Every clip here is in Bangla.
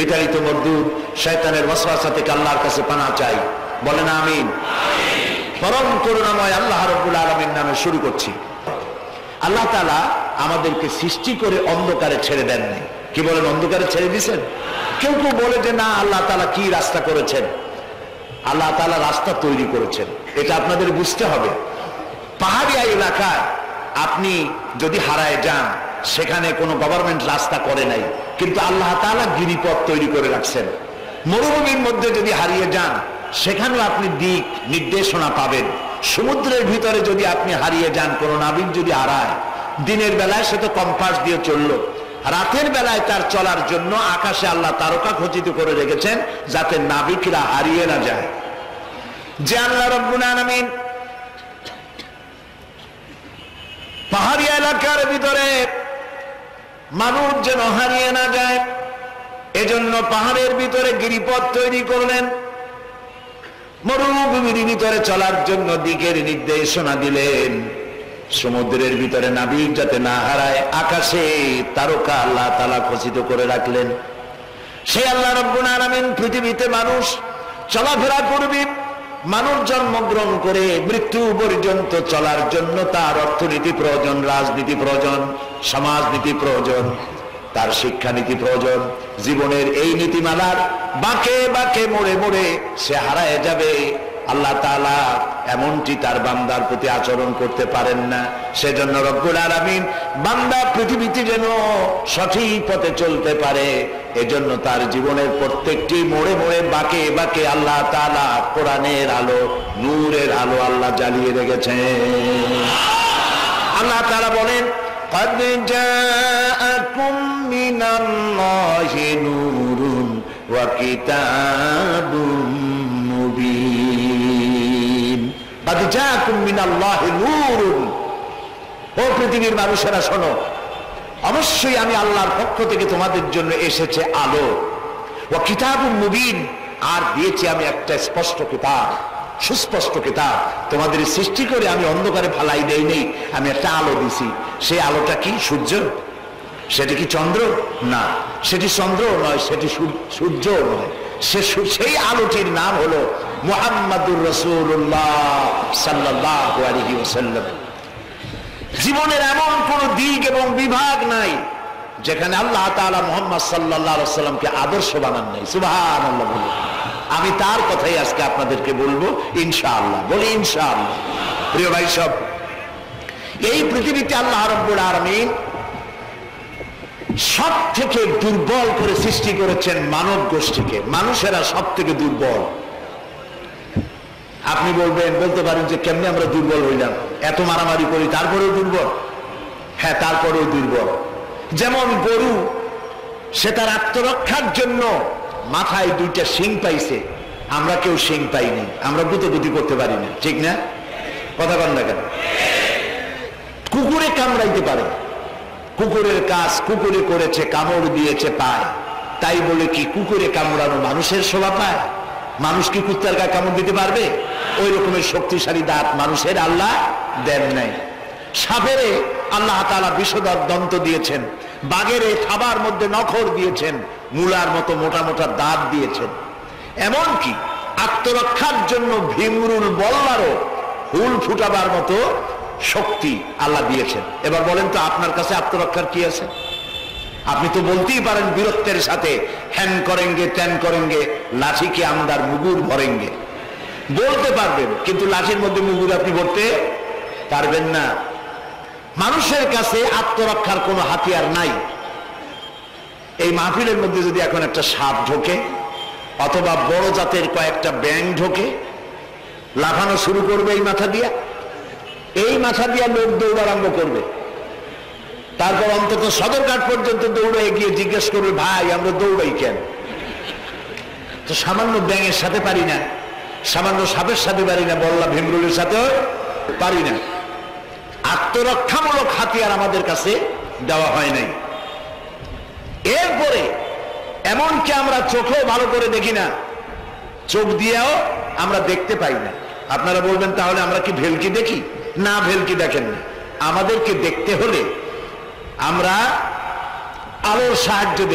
বিতাড়িত মরদুদ শয়তানের ওয়াসওয়াসা থেকে আল্লাহর কাছে পানাহ চাই, বলেন আমিন। পরম করুণাময় আল্লাহ রাব্বুল আলামিন নামে শুরু করছি। আল্লাহ তাআলা আমাদেরকে সৃষ্টি করে অন্ধকারে ছেড়ে দেন নাই। কি বলেন, অন্ধকারে ছেড়ে দিয়েছেন? কেউ কেউ বলে যে না, আল্লাহ তাআলা কি রাস্তা করেছেন? আল্লাহ তাআলা রাস্তা তৈরি করেছেন, এটা আপনাদের বুঝতে হবে। পাহাড়িয়া এলাকায় আপনি যদি হারায় যান, সেখানে কোনো গভর্নমেন্ট রাস্তা করে নাই, কিন্তু আল্লাহ তাআলা গিরিপথ তৈরি করে রাখছেন। মরুভূমির মধ্যে যদি হারিয়ে যান, সেখানেও আপনি দিক নির্দেশনা পাবেন। সমুদ্রের ভিতরে যদি আপনি হারিয়ে যান, কোনো নাবিক যদি হারায়, দিনের বেলায় সে তো কম্পাস দিয়ে চললো, রাতের বেলায় তার চলার জন্য আকাশে আল্লাহ তারকা খচিত করে রেখেছেন, যাতে নাবিকরা হারিয়ে না যায়। যে আল্লাহ রাব্বুল আলামিন পাহাড়ি এলাকার ভিতরে মানুষ যেন হারিয়ে না যায়, এজন্য পাহাড়ের ভিতরে গিরিপথ তৈরি করলেন। মরুভূমির ভিতরে চলার জন্য দিকের নির্দেশনা দিলেন। সমুদ্রের ভিতরে নাবিক যাতে না হারায়, আকাশে তারকা আল্লাহ তাআলা খচিত করে রাখলেন। সেই আল্লাহ রাব্বুল আলামিন পৃথিবীতে মানুষ চলাফেরা করবে, মানুষ জন্মগ্রহণ করে মৃত্যু পর্যন্ত চলার জন্য তার অর্থনীতি প্রয়োজন, রাজনীতি প্রয়োজন, সমাজনীতি প্রয়োজন, তার শিক্ষানীতি প্রয়োজন। জীবনের এই নীতিমালার বাঁকে বাঁকে মোড়ে মোড়ে সে হারায় যাবে। আল্লাহ তাআলা এমনটি তার বান্দার প্রতি আচরণ করতে পারেন না। সেজন্য রব্বুল আলামিন বান্দা পৃথিবীতে যেন সঠিক পথে চলতে পারে, এজন্য তার জীবনের প্রত্যেকটি মোড়ে মোড়ে বাঁকে বাঁকে আল্লাহ তাআলা কোরআনের আলো, নূরের আলো আল্লাহ জ্বালিয়ে রেখেছেন। আল্লাহ তাআলা বলেন, قد جاءكم من الله نور وكتاب مبين قد جاءكم من الله نور। ও পৃথিবীর মানুষেরা শোনো, অবশ্যই আমি আল্লাহর পক্ষ থেকে তোমাদের জন্য এসেছে আলো। ওয়া কিতাবুম মুবিন, আর দিয়েছি আমি একটা স্পষ্ট কিতাব, সুস্পষ্ট কিতাব। তোমাদের সৃষ্টি করে আমি অন্ধকারে ফালাই দেই নেই, আমি একটা আলো দিছি। সেই আলোটা কি? সূর্য? সেটি কি চন্দ্র? না, সেটি চন্দ্র নয়, সেটি সূর্য নয়। সেই আলোটির নাম হলো মুহাম্মাদুর রাসূলুল্লাহ সাল্লাল্লাহু আলাইহি ওয়াসাল্লাম। জীবনের এমন কোন দিক এবং বিভাগ নাই যেখানে আল্লাহ তাআলা মুহাম্মদ সাল্লাল্লাহু আলাইহি ওয়াসাল্লামকে আদর্শ বানান নাই। সুবহানাল্লাহ বলুন। আমি তার কথাই আজকে আপনাদেরকে বলবো ইনশাআল্লাহ। বলি ইনশাআল্লাহ। প্রিয় ভাই সব, এই পৃথিবীতে আল্লাহ রাব্বুল আলামিন সব থেকে দুর্বল করে সৃষ্টি করেছেন মানব গোষ্ঠীকে। মানুষেরা সব থেকে দুর্বল। আপনি বলতে পারেন যে কেমনে আমরা দুর্বল হইলাম, এত মারামারি করি তারপরেও দুর্বল? হ্যাঁ, তারপরেও দুর্বল। যেমন গরু, সে তার আত্মরক্ষার জন্য মাথায় দুইটা শিং পাইছে, আমরা কেউ শিং পাইনি, আমরা গুতগুতি করতে পারি না, ঠিক না? কথা বল না কেন? কুকুরে কামড়াইতে পারে, কুকুরের কাজ কুকুরে করেছে, কামড় দিয়েছে পায়, তাই বলে কি কুকুরে কামড়ানো মানুষের শোভা পায়? মানুষ কি কুত্তার গায়ে কামড় দিতে পারবে? ওই রকমের শক্তিশালী দাঁত মানুষের আল্লাহ দেন নাই। সাপেরে আল্লাহ তাআলা বিষধর দন্ত দিয়েছেন, বাঘেরে থাবার মধ্যে নখর দিয়েছেন, মূলার মতো মোটা মোটা দাঁত দিয়েছেন। এমনকি আত্মরক্ষার জন্য ভীমরুল বল্লারও হুল ফুটাবার মতো শক্তি আল্লাহ দিয়েছেন। এবার বলেন তো, আপনার কাছে আত্মরক্ষার কি আছে? আপনি তো বলতেই পারেন বীরত্বের সাথে, হ্যান করেঙ্গে ত্যান করেঙ্গে, লাঠিকে আমদার মুগুর ভরেঙ্গে, বলতে পারবেন, কিন্তু লাঠির মধ্যে মুগুর আপনি ভরতে পারবেন না। মানুষের কাছে আত্মরক্ষার কোনো হাতিয়ার নাই। এই মাহফিলের মধ্যে যদি এখন একটা সাপ ঢোকে, অথবা বড় জাতের কয়েকটা ব্যাঙ ঢোকে, লাফানো শুরু করবে এই মাথা দিয়া, এই মাথা দিয়া লোক দৌড় আরম্ভ করবে। তারপর অন্তত সদরঘাট পর্যন্ত দৌড়ে গিয়ে জিজ্ঞেস করবে, ভাই আমরা দৌড়াই কেন? তো সামান্য ব্যাঙের সাথে পারি না, সামান্য সাপের সাথে পারি না, বল্লা ভীমরুলের সাথেও পারি না। আত্মরক্ষামূলক হাতিয়ার আমাদের কাছে দেওয়া হয় নাই। এরপরে এমনকি আমরা চোখেও ভালো করে দেখি না, চোখ দিয়েও আমরা দেখতে পাই না। আপনারা বলবেন তাহলে আমরা কি ভেলকি দেখি? না, ভেলকি দেখেন না। আমাদেরকে দেখতে হলে আমরা আলোর সাহায্য দেখি।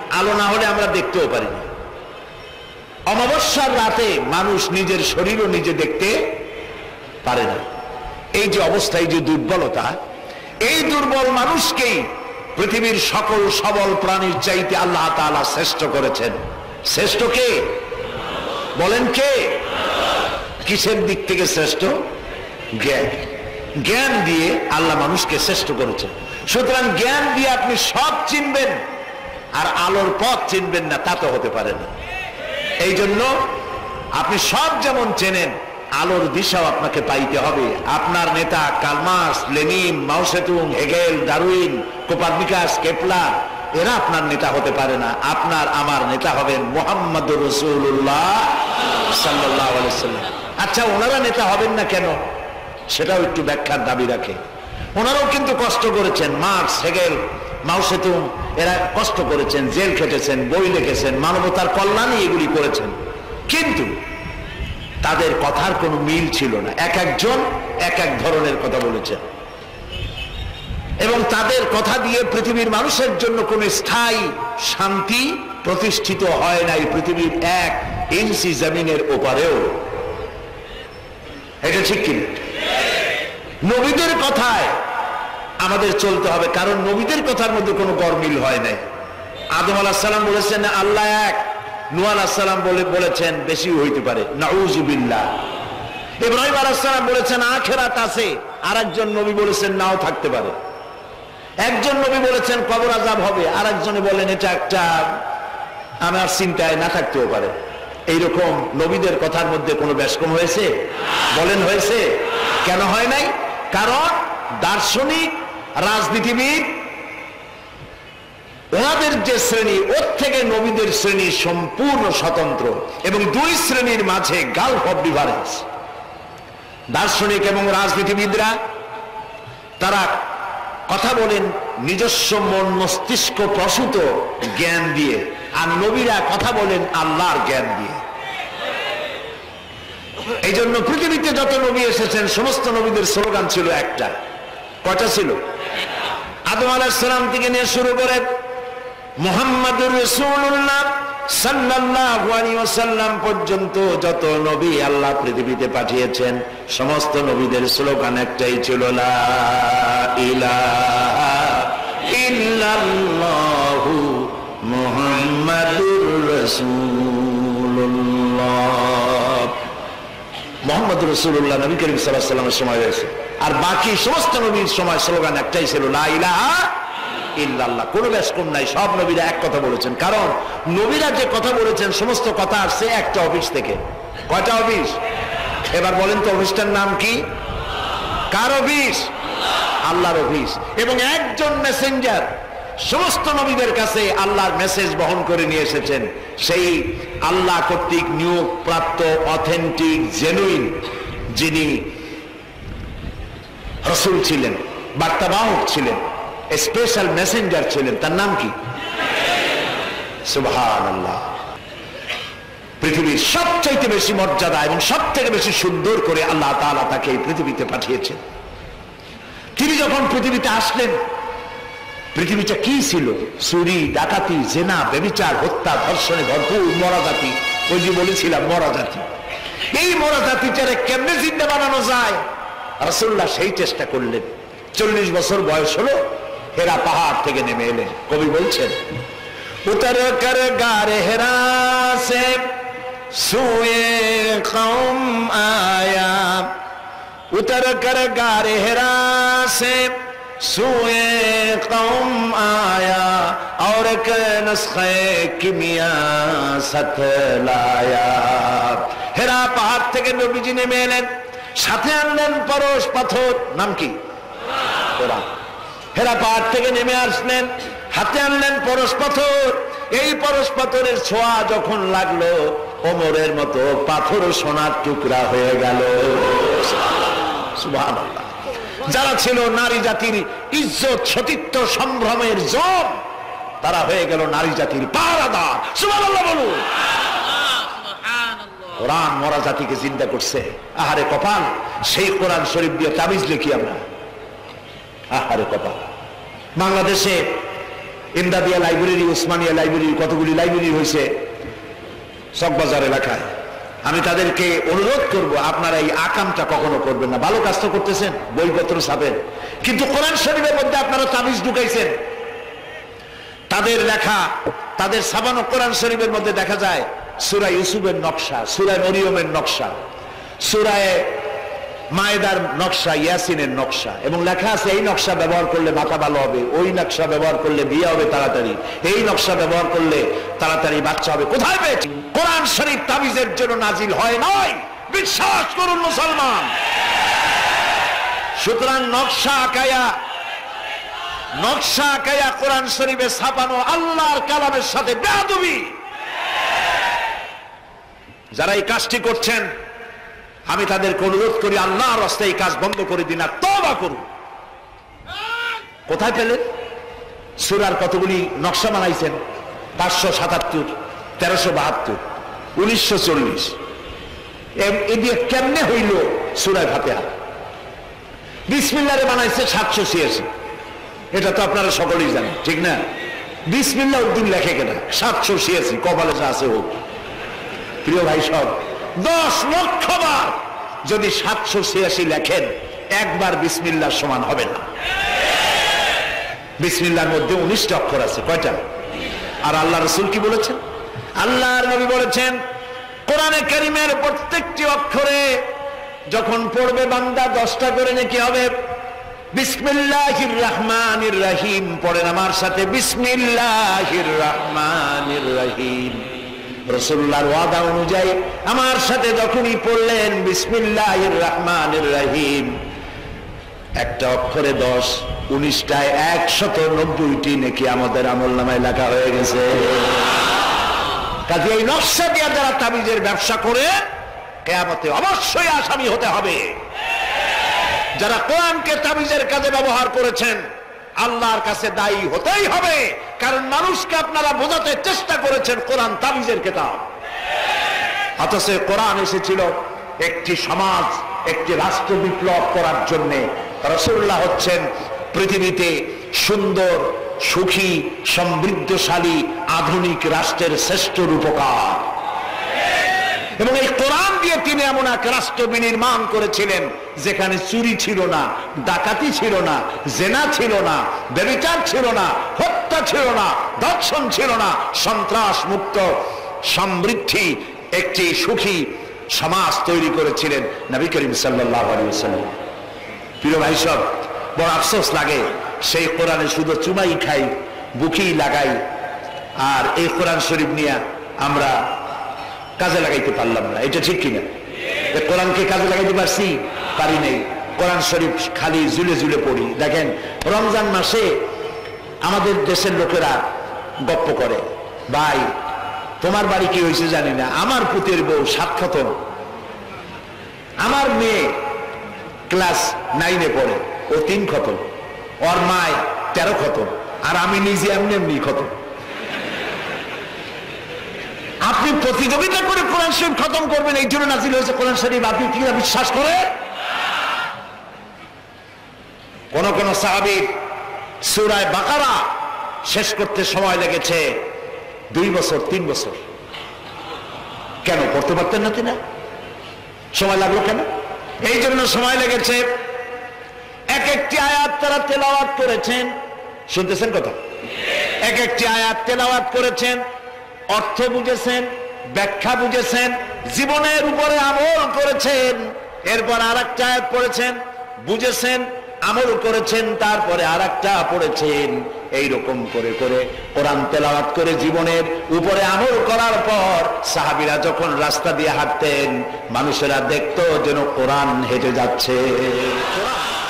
আলো না হলে আমরা দেখতেও পারি না। অমাবস্যার রাতে মানুষ নিজের শরীরও নিজে দেখতে পারে না। এই যে অবস্থা, এই যে দুর্বলতা, এই দুর্বল মানুষকেই পৃথিবীর সকল সবল প্রাণীর চাইতে আল্লাহ তাআলা শ্রেষ্ঠ করেছেন। শ্রেষ্ঠ কে বলেন? কে? কিসের দিক থেকে শ্রেষ্ঠ? জ্ঞান। জ্ঞান দিয়ে আল্লাহ মানুষকে শ্রেষ্ঠ করেছেন। সুতরাং জ্ঞান দিয়ে আপনি সব চিনবেন, আর আলোর পথ চিনবেন না, তা তো হতে পারে না। এই জন্য আপনি সব যেমন চেনেন, আলোর দিশাও আপনাকে পাইতে হবে। আপনার নেতা Karl Marx, Lenin, Mao Tsetung, Hegel, Darwin, Copernicus, Kepler, এরা আপনার নেতা হতে পারে না। আপনার আমার নেতা হবেন মুহাম্মদুর রাসূলুল্লাহ সাল্লাল্লাহু আলাইহি ওয়াসাল্লাম। আচ্ছা, ওনারা নেতা হবেন না কেন? সেটাও একটু ব্যাখ্যার দাবি রাখে। ওনারাও কিন্তু কষ্ট করেছেন। মার্কস, হেগেল, মাও সেতুং, এরা কষ্ট করেছেন, জেল খেটেছেন, বই লিখেছেন, মানবতার কল্যাণে এগুলি করেছেন। কিন্তু তাদের কথার কোনো মিল ছিল না। এক একজন এক এক ধরনের কথা বলেছেন, এবং তাদের কথা দিয়ে পৃথিবীর মানুষের জন্য কোনো স্থায়ী শান্তি প্রতিষ্ঠিত হয় নাই পৃথিবীর এক ইঞ্চি জমিনের ওপারেও। এটা ঠিক কিনা? নবীদের কথায় আমাদের চলতে হবে, কারণ নবীদের কথার মধ্যে কোনো গরমিল হয় নাই। আদম আলাইহিস সালাম বলেছেন আল্লাহ এক, নূহ আলাইহিস সালাম বলেছেন বেশি হইতে পারে, নাউযুবিল্লাহ। ইব্রাহিম আলাইহিস সালাম বলেছেন আখিরাত আছে, আরেকজন নবী বলেছেন নাও থাকতে পারে। একজন নবী বলেছেন কবর আযাব হবে, আরেকজনে বলেন এটা একটা আমার চিন্তায় না থাকতেও পারে। এইরকম নবীদের কথার মধ্যে কোনো ব্যস্কম হয়েছে? বলেন হয়েছে? কেন হয় নাই? কারণ দার্শনিক, রাজনীতিবিদ, ওনাদের যে শ্রেণী, ওর থেকে নবীদের শ্রেণী সম্পূর্ণ স্বতন্ত্র, এবং দুই শ্রেণীর মাঝে গালফ অফ ডিফারেন্স। দার্শনিক এবং রাজনীতিবিদরা তারা কথা বলেন নিজস্ব মন মস্তিষ্ক প্রসূত জ্ঞান দিয়ে, আর নবীরা কথা বলেন আল্লাহর জ্ঞান দিয়ে। এই জন্য পৃথিবীতে যত নবী এসেছেন সমস্ত নবীদের স্লোগান ছিল একটা। কয়টা ছিল? আদম আলাইহিস সালাম থেকে নিয়ে শুরু করে মুহাম্মাদুর রাসূলুল্লাহ সাল্লাল্লাহু আলাইহি ওয়াসাল্লাম পর্যন্ত যত নবী আল্লাহ পৃথিবীতে পাঠিয়েছেন, সমস্ত নবীদের স্লোগান একটাই ছিল, লা ইলাহা ইল্লাল্লাহু মুহাম্মাদুর রাসূলুল্লাহ। মুহাম্মাদুর রাসূলুল্লাহ নবী করিম সাল্লাল্লাহু আলাইহি ওয়াসাল্লামের সময় হয়েছে, আর বাকি সমস্ত নবীর সময় স্লোগান একটাই ছিল, লা ইলাহা ইল্লাল্লাহ। কোনো ব্যস্কম নাই, সব নবীরা এক কথা বলেছেন। কারণ নবীরা যে কথা বলেছেন সমস্ত কথা আসছে একটা অফিস থেকে। কয়টা অফিস? এবার বলেন তো অফিসটার নাম কি? কার অফিস? আল্লাহর অফিস। এবং একজন মেসেঞ্জার সমস্ত নবীদের কাছে আল্লাহর মেসেজ বহন করে নিয়ে এসেছেন, সেই আল্লাহ কর্তৃক নিয়োগ প্রাপ্ত অথেন্টিক জেনুইন যিনি রাসূল ছিলেন, বার্তাবাহক ছিলেন, স্পেশাল মেসেঞ্জার ছিলেন, তার নাম কি? সুবহানাল্লাহ। পৃথিবীর সবচাইতে বেশি মর্যাদা এবং সব থেকে বেশি সুন্দর করে আল্লাহ তাআলা তাকে এই পৃথিবীতে পাঠিয়েছেন। তিনি যখন পৃথিবীতে আসলেন, পৃথিবীটা কি ছিল? চুরি, ডাকাতি, জেনা, ব্যভিচার, হত্যা, ধর্ষণে ভরপুর মরা জাতি। ওই যে বলেছিলাম মরা জাতি। এই মরা জাতিটারে কেমনে জিন্দা বানানো যায়, রাসূলুল্লাহ সেই চেষ্টা করলেন। 40 বছর বয়স হলো, হেরা পাহাড় থেকে নেমে এলেন। কবি বলছেন, উতর কর গারে হেরা সে সুয়ে কওম আয়া, উতর কর গারে হেরা সে সুয়ে কওম আয়া, और एक नुस्खे किमिया साथ लाया। হেরা পাহাড় থেকে নবীজি নেমে এলেন, সাথে আনলেন পরশ পাথর। নাম কি? কোরআন। হেরা পাহাড় থেকে নেমে আসলেন, হাতে আনলেন পরশ পাথর। এই পরশ পাথরের ছোঁয়া যখন লাগলো, ওমরের মতো পাথর সোনার টুকরা হয়ে গেল। সুবহানাল্লাহ। যারা ছিল নারী জাতির ইজ্জত, সতীত্ব, সম্ভ্রমের জম, তারা হয়ে গেল নারী জাতির পাহারাদার। সুবহানাল্লাহ বলুন। কোরআন মরা জাতিকে জিন্দা করছে। আহারে কপাল, সেই কোরআন শরীফ দিয়ে তাবিজ লিখি আমরা। আহারে কপাল। বাংলাদেশে ইমদাদিয়া লাইব্রেরি, উসমানিয়া লাইব্রেরি, কতগুলি লাইব্রেরি হয়েছে চকবাজার এলাকায়। আমি তাদেরকে অনুরোধ করব, আপনারা এই আকামটা কখনো করবেন না। ভালো কাজ তো করতেছেন, বইপত্র ছাপেন, কিন্তু কোরআন শরীফের মধ্যে আপনারা তাবিজ ঢুকাইছেন। তাদের লেখা, তাদের ছাপানো কোরআন শরীফের মধ্যে দেখা যায় সূরা ইউসুফের নকশা, সূরা মরিয়মের নকশা, সূরা মায়েদার নকশা, ইয়াসিনের নকশা, এবং লেখা আছে এই নকশা ব্যবহার করলে মাথা ভালো হবে, ওই নকশা ব্যবহার করলে বিয়ে হবে তাড়াতাড়ি, এই নকশা ব্যবহার করলে তাড়াতাড়ি বাচ্চা হবে। কোথায় পেয়েছি? কোরআন শরীফ তাবিজের জন্য নাজিল হয় নাই, বিশ্বাস করুন মুসলমান। সুতরাং নকশা আঁকায়া কোরআন শরীফে ছাপানো আল্লাহর কালামের সাথে বেয়াদবি। যারা এই কাজটি করছেন, আমি তাদেরকে অনুরোধ করি, আল্লাহর রাস্তায় এই কাজ বন্ধ করে দিন, আর তওবা করুন। কোথায় পেলেন? সূরার কতগুলি নকশা বানাইছেন, 577, 1372, 1940, এ দিয়ে কেমনে হইল সূরা ফাতিহা? বিসমিল্লাহরে বানাইছে 786, এটা তো আপনারা সকলেই জানেন, ঠিক না? বিসমিল্লাহ উদ্দিন লেখে কেনা 786, কপালে যা আছে হোক। প্রিয় ভাই সব, 10 লক্ষ বার যদি 786 লেখেন, একবার বিসমিল্লাহ সমান হবে না। বিসমিল্লাহর মধ্যে 19টা অক্ষর আছে, কয়টা? আর আল্লাহ রাসূল কি বলেছেন? আল্লাহর নবী বলেছেন, কোরআনে কারীমের প্রত্যেকটি অক্ষরে যখন পড়বে বান্দা 10টা করে নেকি হবে। বিসমিল্লাহির রহমানির রহিম পড়েন আমার সাথে, বিসমিল্লাহির রহমানির রহিম। রাসূলুল্লাহর ওয়াদা অনুযায়ী আমার সাথে যখনই পড়লেন বিসমিল্লাহির রহমানির রহিম, একটা অক্ষরে 10, 19টায় 190টি নেকি আমাদের আমলনামায় লেখা হয়ে গেছে। কাজে এই নকশা দিয়ে যারা তাবিজের ব্যবসা করে, কিয়ামতে অবশ্যই আসামি হতে হবে। যারা কোরআনকে তাবিজের কাজে ব্যবহার করেছেন, আল্লাহর কাছে দায়ী হতেই হবে। কারণ মানুষকে আপনারা বোঝাতে চেষ্টা করেছেন কোরআন তাবিজের কিতাব, অথচ কোরআন এসেছিল একটি সমাজ, একটি রাষ্ট্র বিপ্লব করার জন্য। রাসূলুল্লাহ হচ্ছেন পৃথিবীতে সুন্দর, সুখী, সমৃদ্ধশালী আধুনিক রাষ্ট্রের শ্রেষ্ঠ রূপকার, এবং এই কোরআন দিয়ে তিনি এমন এক রাষ্ট্র বিনির্মাণ করেছিলেন যেখানে চুরি ছিল না, ডাকাতি ছিল না, জেনা ছিল না, ব্যভিচার ছিল না, হত্যা ছিল না, ধর্ষণ ছিল না, সন্ত্রাস মুক্ত সমৃদ্ধি একটি সুখী সমাজ তৈরি করেছিলেন নবী করিম সাল্লাল্লাহু আলাইহি ওয়াসাল্লাম। প্রিয় ভাই সব, বড় আফসোস লাগে, সেই কোরআনে শুধু চুমাই খাই, বুকি লাগাই, আর এই কোরআন শরীফ নিয়ে আমরা কাজে লাগাইতে পারলাম না। এটা ঠিক কিনা? কোরআনকে কাজে লাগাইতে পারছি? পারি নাই। কোরআন শরীফ খালি ঝুলে ঝুলে পড়ি। দেখেন, রমজান মাসে আমাদের দেশের লোকেরা গপ্প করে, ভাই তোমার বাড়ি কি হয়েছে জানি না, আমার পুতের বউ 7 খতম, আমার মেয়ে ক্লাস 9-এ পড়ে, ও 3 খতম, ওর মায় 13 খতম, আর আমি নিজে এমনি খতম। আপনি প্রতিযোগিতা করে কোরআন শরীফ খতম করবেন, এই জন্য নাজিল হয়েছে কোরআন শরীফ, আপনি কি বিশ্বাস করেন? কোন কোন সাহাবী সূরা বাকারা শেষ করতে সময় লেগেছে 2 বছর, 3 বছর। কেন? পড়তে পারতেন না তিনি? সময় লাগলো কেন? এই জন্য সময় লেগেছে, এক একটি আয়াত তারা তেলাওয়াত করেছেন। শুনতেছেন কথা? এক একটি আয়াত তেলাওয়াত করেছেন, অর্থ বুঝেছেন, ব্যাখ্যা বুঝেছেন, জীবনের উপরে আমল করেছেন, এরপর আরেকটা আয়াত পড়েছেন, বুঝেছেন, আমল করেছেন, তারপরে আরেকটা পড়েছেন। এইরকম করে করে কোরআন তেলাওয়াত করে জীবনের উপরে আমল করার পর সাহাবীরা যখন রাস্তা দিয়ে হাঁটতেন, মানুষেরা দেখতো যেন কোরআন হেঁটে যাচ্ছে।